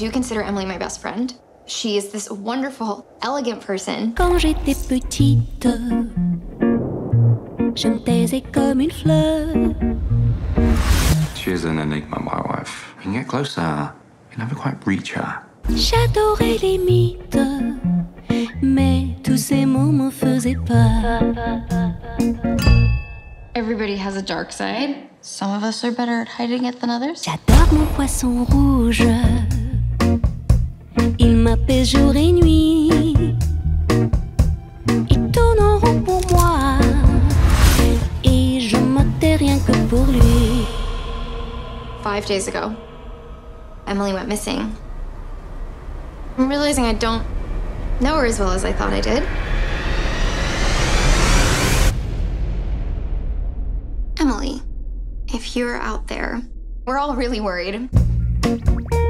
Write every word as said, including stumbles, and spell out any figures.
do consider Emily my best friend. She is this wonderful, elegant person. Quand j'étais petite, je me taisais comme une fleur. She is an enigma, my wife. You can get closer, you never quite reach her. J'adorais les mythes, mais tous ces mots me faisaient peur. Everybody has a dark side. Some of us are better at hiding it than others. J'adore mon poisson rouge. Il m'apaise jour et nuit. Il tourne en rond pour moi. Et je me tais rien que pour lui. Five days ago, Emily went missing. I'm realizing I don't know her as well as I thought I did. Emily, if you're out there, we're all really worried.